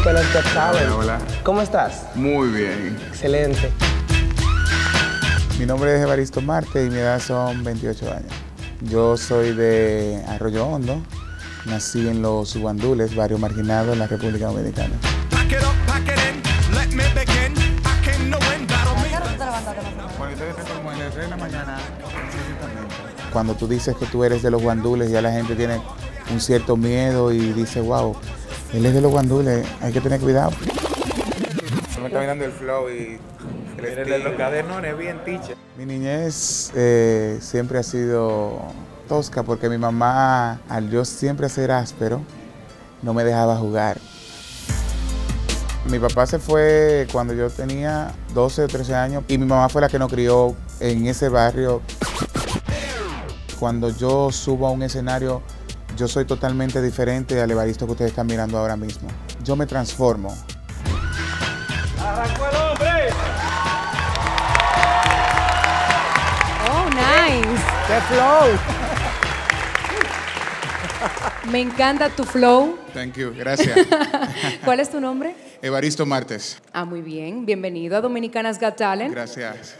Dominicanas Got Talent. Hola. ¿Cómo estás? Muy bien. Excelente. Mi nombre es Evaristo Marte y mi edad son 28 años. Yo soy de Arroyo Hondo, nací en Los Guandules, barrio marginado en la República Dominicana. Cuando tú dices que tú eres de Los Guandules, ya la gente tiene un cierto miedo y dice, wow, él es de Los Guandules, hay que tener cuidado. Me está mirando el flow y de los cadernones, bien teacher. Mi niñez siempre ha sido tosca porque mi mamá, al yo siempre ser áspero, no me dejaba jugar. Mi papá se fue cuando yo tenía 12 o 13 años y mi mamá fue la que nos crió en ese barrio. Cuando yo subo a un escenario, yo soy totalmente diferente al Evaristo que ustedes están mirando ahora mismo. Yo me transformo. ¡Arrancó el hombre! Oh, nice. ¡Qué flow! Me encanta tu flow. Thank you, gracias. ¿Cuál es tu nombre? Evaristo Martes. Ah, muy bien. Bienvenido a Dominicanas Got Talent. Gracias.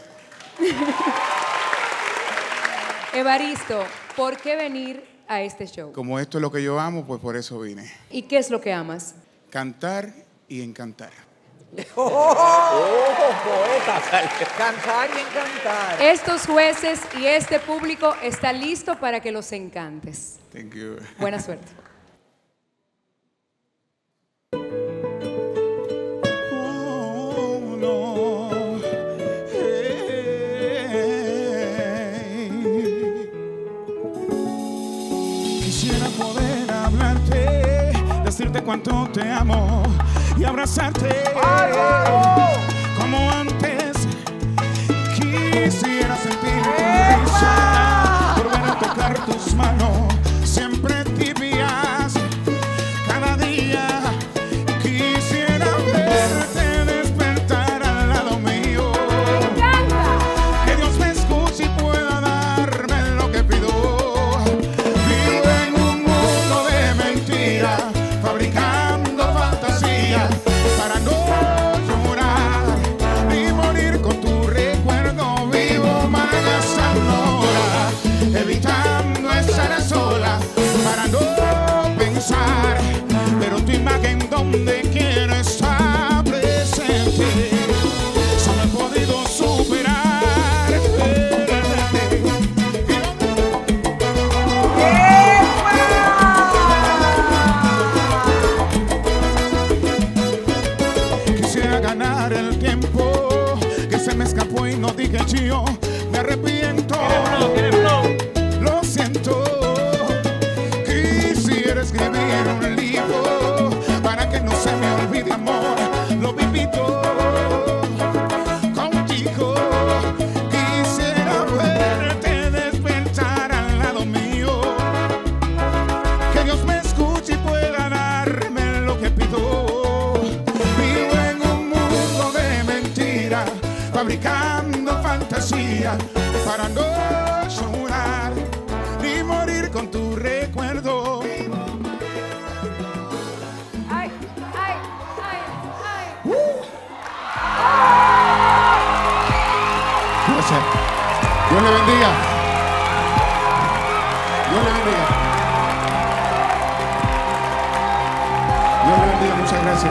Evaristo, ¿por qué venir a este show? Como esto es lo que yo amo, pues por eso vine. ¿Y qué es lo que amas? Cantar y encantar. Poeta, sale. Cantar y encantar. Estos jueces y este público está listo para que los encantes. Thank you. Buena suerte. Quisiera poder hablarte, decirte cuánto te amo y abrazarte como antes. Quisiera sentir tu risa, volver a tocar tus manos, siempre tibias, cada día. Quisiera verte despertar al lado mío, que Dios me escuche y pueda darme lo que pido. Vivo en un mundo de mentiras, fabricando fantasías para no llorar ni morir con tu recuerdo. Vivo malgastando horas, evitando estar sola para no pensar, pero tu imagen donde quiero estar presente. Solo he podido superar quisiera ganar el tiempo que se me escapó y no dije yo. Me arrepiento, lo siento. Quisiera escribir un libro para que no se me olvide, amor, lo vivido contigo. Quisiera verte despertar al lado mío, que Dios me escuche y pueda darme lo que pido. Vivo en un mundo de mentiras, fabricando fantasía para no llorar ni morir con tu recuerdo. Ay, ay, ay, ay. Gracias. Dios le bendiga. Dios le bendiga. Dios le bendiga. Muchas gracias.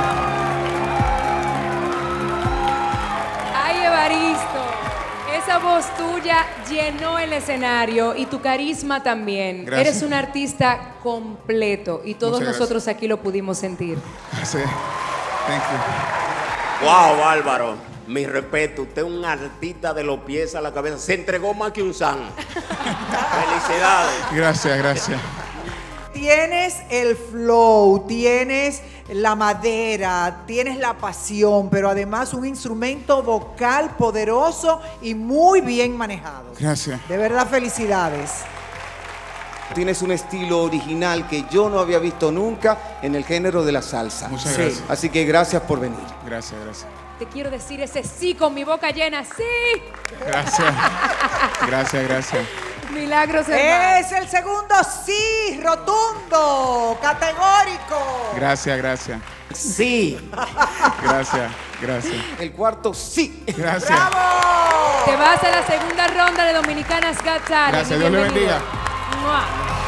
Ay, Evaristo, esa voz tuya llenó el escenario y tu carisma también. Gracias. Eres un artista completo y todos Muchas nosotros aquí lo pudimos sentir. Gracias. Thank you. Wow, Álvaro. Mi respeto, usted es un artista de los pies a la cabeza. Se entregó más que un san. Felicidades. Gracias, gracias. Tienes el flow, tienes la madera, tienes la pasión, pero además un instrumento vocal poderoso y muy bien manejado. Gracias. De verdad, felicidades. Tienes un estilo original que yo no había visto nunca en el género de la salsa. Muchas gracias. Así que gracias por venir. Gracias, gracias. Te quiero decir ese sí con mi boca llena, sí. Gracias. Gracias, gracias. Milagros, hermano. Es el segundo sí, rotundo, categórico. Gracias, gracias. Sí. Gracias, gracias. El cuarto, sí. Gracias. ¡Bravo! Te vas a la segunda ronda de Dominicanas Got Talent. Gracias, Dios le Bienvenido. bendiga. ¡Mua!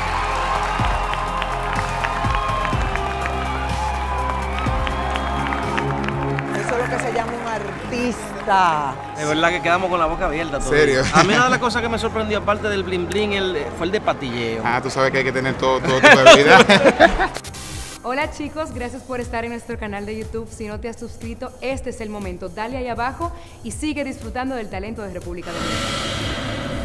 Eso es lo que se llama un artista. De verdad que quedamos con la boca abierta. Todo. ¿Serio? A mí una de las cosas que me sorprendió, aparte del bling bling, fue el de patilleo. Ah, tú sabes que hay que tener todo tipo de habilidad. Hola chicos, gracias por estar en nuestro canal de YouTube. Si no te has suscrito, este es el momento. Dale ahí abajo y sigue disfrutando del talento de República Dominicana.